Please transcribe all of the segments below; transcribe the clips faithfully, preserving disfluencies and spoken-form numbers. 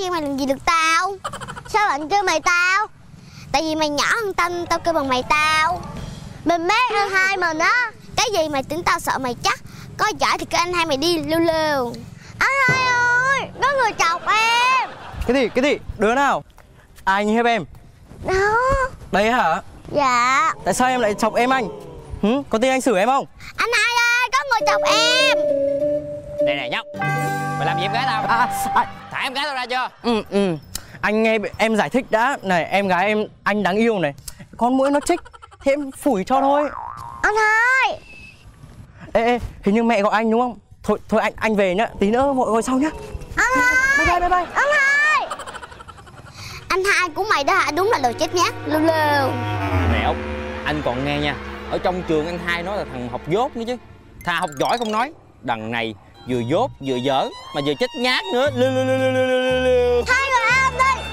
kêu mày làm gì được tao? Sao bạn kêu mày tao? Tại vì mày nhỏ hơn tao nên tao kêu bằng mày tao. Mình mét anh hai mình á. Cái gì mày tưởng tao sợ mày chắc? Có giỏi thì kêu anh hai mày đi lưu lưu. Anh hai ơi, có người chọc em. Cái gì, cái gì? Đứa nào? Ai như hiếp em? Đó. Đấy hả? Dạ. Tại sao em lại chọc em anh? Hử? Có tin anh xử em không? Anh hai ơi, có người chọc em. Này này nhóc, mày làm gì em gái tao? À, à, Thả em gái tao ra chưa? ừ, ừ. Anh nghe em giải thích đã. Này, em gái em, anh đáng yêu này. Con muỗi nó chích thì em phủi cho thôi. Anh hai. Ê, ê, hình như mẹ gọi anh đúng không? Thôi, thôi anh anh về nhá, tí nữa gọi gọi sau nhá. Anh hai. Bye bye, bye bye. Anh hai. Anh hai của mày đó hả? Đúng là đồ chết nhát, lưu lưu. Nè ông, anh còn nghe nha. Ở trong trường anh hai nói là thằng học dốt nữa chứ. Thà học giỏi không nói, đằng này vừa dốt vừa dở mà vừa chết nhát nữa. Lưu lưu lưu lưu lưu lưu lưu. Hai người em đi.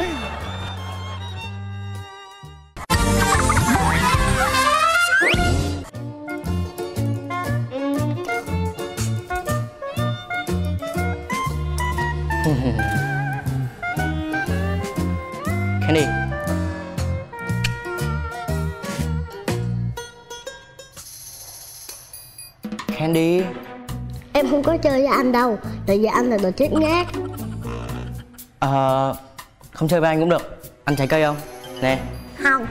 Candy. Candy. Em không có chơi với anh đâu. Tại vì anh là đồ chết nhát. Ờ, không chơi với anh cũng được. Ăn trái cây không? Nè. Không.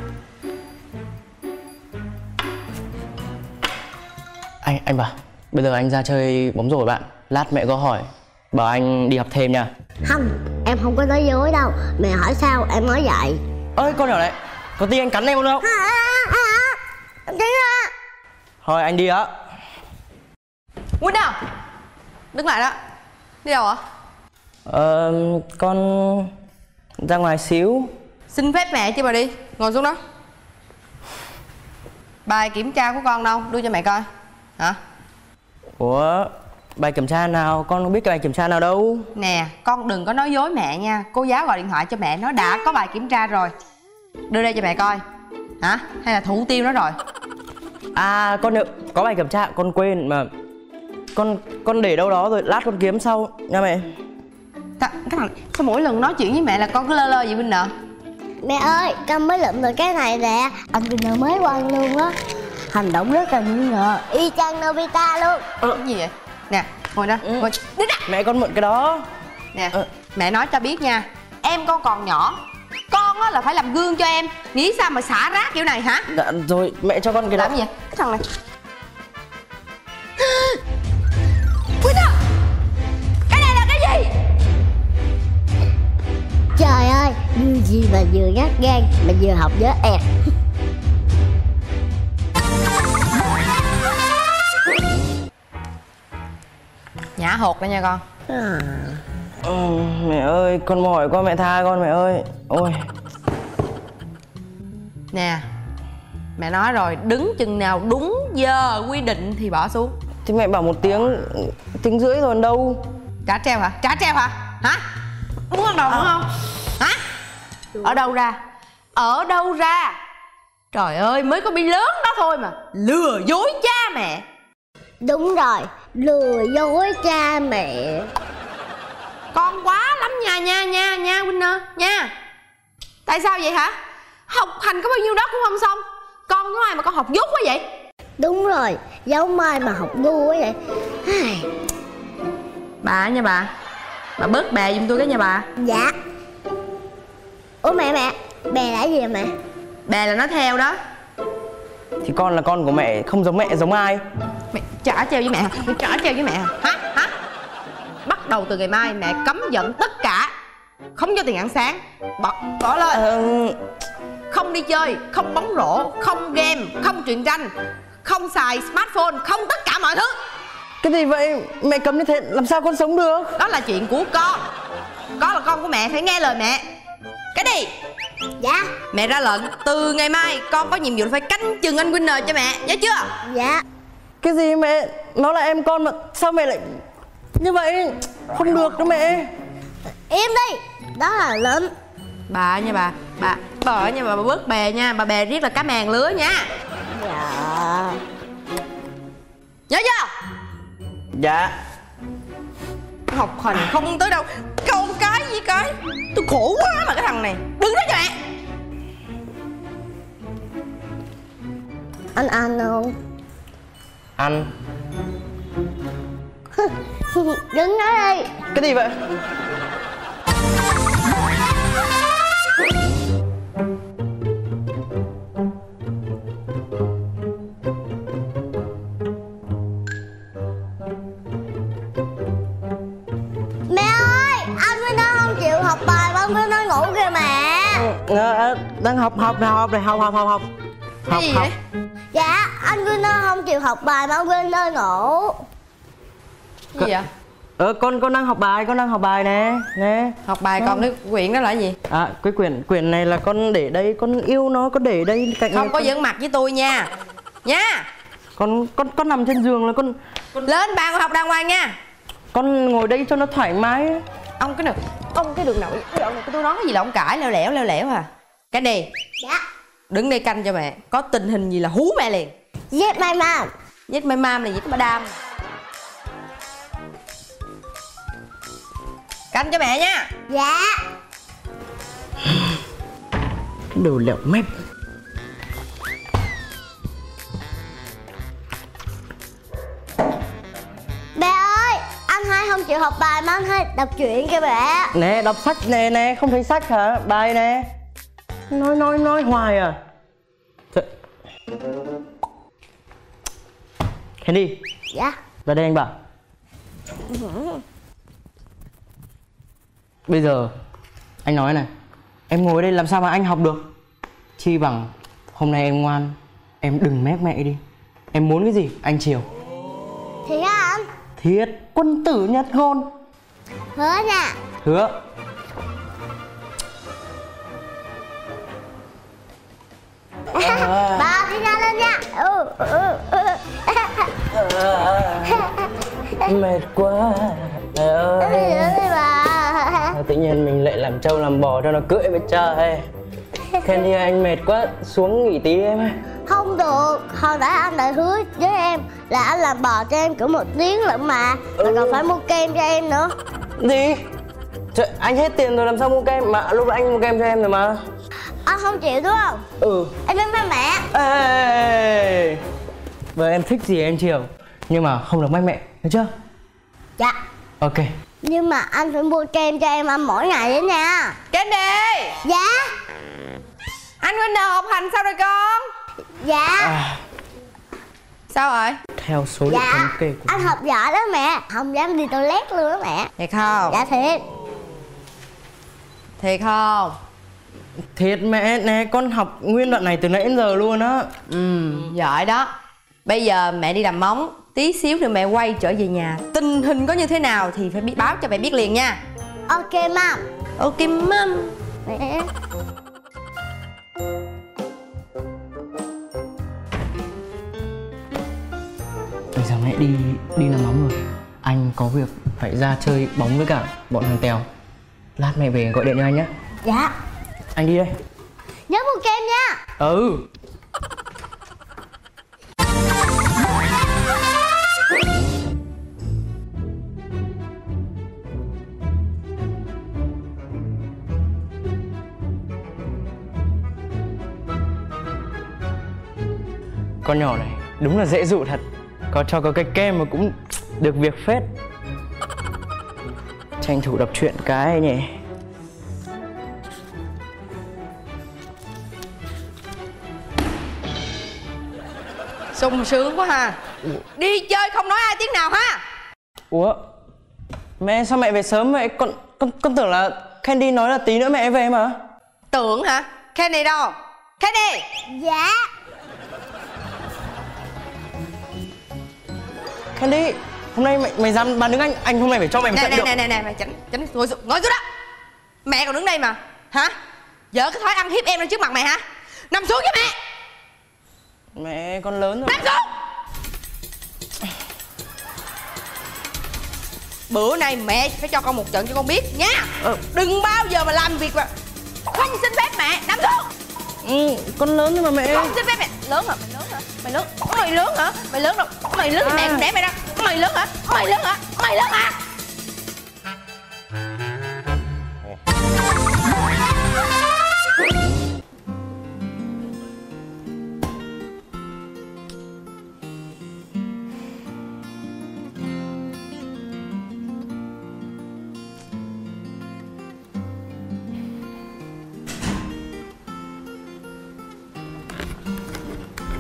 Anh, anh bảo bây giờ anh ra chơi bóng rổ bạn. Lát mẹ có hỏi bảo anh đi học thêm nha. Không, em không có nói dối đâu. Mẹ hỏi sao em nói vậy. Ơi con nhỏ này, có tin anh cắn em không đâu? À, à, à, Tránh ra. Thôi anh đi á. Quýnh nào? Đứng lại đó. Đi đâu ạ? Ờ, con ra ngoài xíu. Xin phép mẹ chứ bà đi. Ngồi xuống đó. Bài kiểm tra của con đâu? Đưa cho mẹ coi. Hả? Ủa, bài kiểm tra nào? Con không biết cái bài kiểm tra nào đâu. Nè, con đừng có nói dối mẹ nha. Cô giáo gọi điện thoại cho mẹ nói đã có bài kiểm tra rồi. Đưa đây cho mẹ coi. Hả? Hay là thủ tiêu nó rồi? À, con nhớ, có bài kiểm tra, con quên mà. Con con để đâu đó rồi, lát con kiếm sau nha mẹ. Th cái thằng, sao mỗi lần nói chuyện với mẹ là con cứ lơ lơ vậy Vinh nè? Mẹ ơi, con mới lượm được cái này nè. Anh Vinh mới quăng luôn á. Hành động rất là nghi ngờ. Y chang Nobita luôn. Ờ, cái gì vậy? Nè, ngồi đó, Ừ. ngồi. Đứng đó. Mẹ con mượn cái đó. Nè, Ờ. mẹ nói cho biết nha. Em con còn nhỏ. Con á là phải làm gương cho em. Nghĩ sao mà xả rác kiểu này hả? Dạ, rồi mẹ cho con cái Làm đó. gì vậy? Cái thằng này. Quýnh à! Cái này là cái gì? Trời ơi, như gì mà vừa nhát gan mà vừa học với ẹt. Nhả hột đó nha con. À. Ừ, mẹ ơi, con mỏi con mẹ tha con mẹ ơi. Ôi. Nè, mẹ nói rồi, đứng chừng nào đúng giờ quy định thì bỏ xuống. Thì mẹ bảo một tiếng, tiếng rưỡi rồi còn đâu. Trả treo hả? Trả treo hả? Hả? Muốn ăn đầu đúng không? Hả? Ở đâu ra? Ở đâu ra? Trời ơi, mới có bi lớn đó thôi mà lừa dối cha mẹ. Đúng rồi, lừa dối cha mẹ. Con quá lắm nha nha nha nha Winner nha. Tại sao vậy hả? Học hành có bao nhiêu đó cũng không xong. Con của ai mà con học dốt quá vậy? Đúng rồi, giống mai mà học ngu quá vậy. Bà nha bà. Bà bớt bè giùm tôi cái nha bà. Dạ. Ủa mẹ mẹ, bè là gì vậy mẹ? Bè là nó theo đó. Thì con là con của mẹ, không giống mẹ giống ai. Mẹ trả treo với mẹ hả? Mẹ trả treo với mẹ hả? Hả? Hả? Bắt đầu từ ngày mai mẹ cấm dẫn tất cả. Không cho tiền ăn sáng. Bỏ, bỏ lên. Ờ... Không đi chơi, không bóng rổ, không game, không truyện tranh, không xài smartphone, không tất cả mọi thứ. Cái gì vậy? Mẹ cấm như thế làm sao con sống được? Đó là chuyện của con. Con là con của mẹ, phải nghe lời mẹ. Cái đi. Dạ. Mẹ ra lệnh, từ ngày mai con có nhiệm vụ phải canh chừng anh Winner cho mẹ, nhớ chưa? Dạ. Cái gì mẹ? Nó là em con mà sao mẹ lại như vậy? Không được đâu mẹ. Im đi. Đó là lệnh. Bà nha bà. Bà bà nha bà, bà bớt bè nha. Bà bè riết là cá màng lứa nha. Dạ. Nhớ chưa? Dạ. Học hành không tới đâu. Con cái gì cái. Tôi khổ quá mà cái thằng này. Đứng đó cho mẹ. Anh ăn không? Ăn. Đứng đó đi. Cái gì vậy? Mẹ ơi, anh với nó không chịu học bài mà anh với nó ngủ kìa mẹ. À, đang học học nào học này học học học học Cái học gì học. vậy? Dạ, anh với nó không chịu học bài mà anh với nó ngủ. Cái gì vậy? Ờ con con đang học bài, con đang học bài nè nè. Học bài còn cái quyển đó là cái gì? À cái quyển quyển này là con để đây, con yêu nó, con để đây cạnh Không này, có con, giỡn mặt với tôi nha. Nha. con con con nằm trên giường là con Lên bàn ngồi học đàng hoàng nha. con ngồi đây cho nó thoải mái. Ông cái đường ông cái đường nội cái này tôi nói cái gì là ông cãi leo lẻo leo lẻo à. Cái này Dạ. đứng đây canh cho mẹ. Có tình hình gì là hú mẹ liền. Yes my mom. Giết mày mam này giết madam. Canh cho mẹ nha. Dạ. Cái đồ lẹo mép. Bé ơi, anh hai không chịu học bài mà anh hai đọc truyện kìa bé. Nè đọc sách nè nè, không thấy sách hả? Bài nè. Nói nói nói hoài à. Trời. Candy, Dạ. ra đây anh bảo. Bây giờ anh nói này, em ngồi đây làm sao mà anh học được? Chi bằng hôm nay em ngoan, em đừng mép mẹ đi. Em muốn cái gì anh chiều. Thì á anh? Thiết quân tử nhất ngôn. Hứa nha. Hứa. Bà đi ra lên nha. Ừ, ừ, ừ. Mệt quá mẹ ơi. Đi bà. Tự nhiên mình lại làm trâu làm bò cho nó cưỡi với trời. Candy anh mệt quá, xuống nghỉ tí em ơi. Không được, hồi nãy anh đã hứa với em là anh làm bò cho em cỡ một tiếng lận mà. Mà còn phải mua kem cho em nữa. Gì? Trời, anh hết tiền rồi làm sao mua kem? Mà lúc anh mua kem cho em rồi mà. Anh không chịu đúng không? Ừ. Em đến với mẹ. Ê, vợ em thích gì em chiều. Nhưng mà không được mách mẹ, được chưa? Dạ. Ok. Nhưng mà anh phải mua kem cho em ăn mỗi ngày đấy nha. Candy. Dạ. Anh Winner học hành sao rồi con? Dạ. À, Sao rồi? theo số liệu Dạ. thống kê của Anh học giỏi đó mẹ. Không dám đi toilet luôn đó mẹ. Thiệt không? Dạ thiệt. Thiệt không? Thiệt mẹ, nè con học nguyên đoạn này từ nãy đến giờ luôn á. Ừ, giỏi đó. Bây giờ mẹ đi làm móng. Tí xíu nữa mẹ quay trở về nhà. Tình hình có như thế nào thì phải biết báo cho mẹ biết liền nha. Ok mom. Ok mum. Mẹ. Bây giờ mẹ đi đi làm móng rồi. Anh có việc phải ra chơi bóng với cả bọn thằng Tèo. Lát mẹ về gọi điện cho anh nhé. Dạ. Anh đi đây. Nhớ mua kem nha. Ừ. Con nhỏ này đúng là dễ dụ thật. Có cho có cái kem mà cũng được việc phết. Tranh thủ đọc truyện cái nhỉ. Sung sướng quá ha. Đi chơi không nói ai tiếng nào ha. Ủa, mẹ sao mẹ về sớm vậy? Con con con tưởng là Candy nói là tí nữa mẹ về mà. Tưởng hả? Candy đâu? Candy. Dạ. Candy, hôm nay mày mày dám bán đứng anh, anh hôm nay phải cho mày một Nè trận nè được. nè nè nè mày tránh tránh ngồi xuống ngồi xuống đó. Mẹ còn đứng đây mà hả? Vợ cái thói ăn hiếp em lên trước mặt mày hả? Nằm xuống với mẹ. Mẹ con lớn rồi. Nằm xuống. Bữa nay mẹ phải cho con một trận cho con biết nha. Ờ. Đừng bao giờ mà làm việc mà không xin phép mẹ. Nằm xuống. Ừ, con lớn rồi mà mẹ. Không xin phép mẹ. Lớn hả? Mày lớn hả? Mày lớn. Mày lớn hả? Mày lớn đâu? Mày lớn thì mẹ còn đẻ mày ra. Mày lớn hả? Mày lớn hả? Mày lớn hả?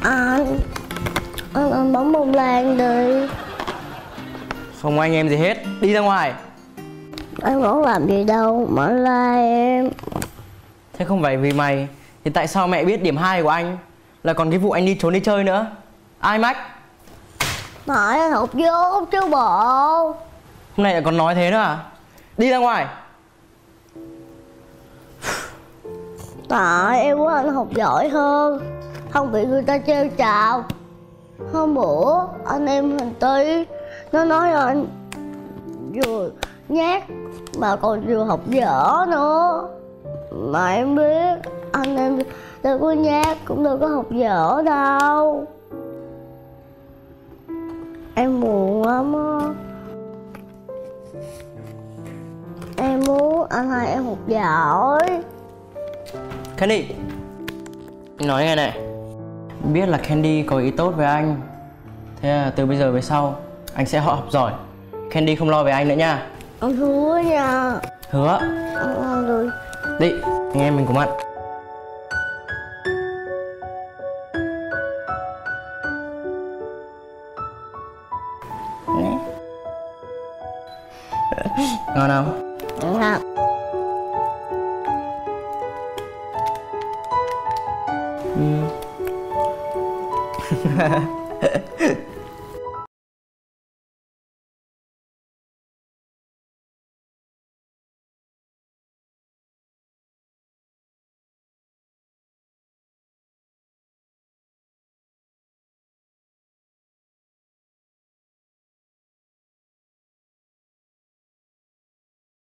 Anh Anh ăn bóng bông lan đi. Không anh em gì hết, đi ra ngoài. Anh không làm gì đâu mà la em. Thế không phải vì mày thì tại sao mẹ biết điểm hai của anh là còn cái vụ anh đi trốn đi chơi nữa? Ai mách? Tại anh học dốt chứ bộ. Hôm nay lại còn nói thế nữa à? Đi ra ngoài. Tại em muốn anh học giỏi hơn, không bị người ta trêu chào. Hôm bữa anh em mình tí nó nói là anh vừa nhát mà còn vừa học dở nữa. Mà em biết anh em đâu có nhát cũng đâu có học dở đâu. Em buồn lắm á. Em muốn anh hai em học giỏi. Candy, anh nói nghe này. Biết là Candy có ý tốt với anh, thế là từ bây giờ về sau anh sẽ học giỏi. Candy không lo về anh nữa nha. Anh hứa nha. Hứa. Ăn rồi. Đi, anh em mình cùng ăn. Ngon không? Ngon. Ừ.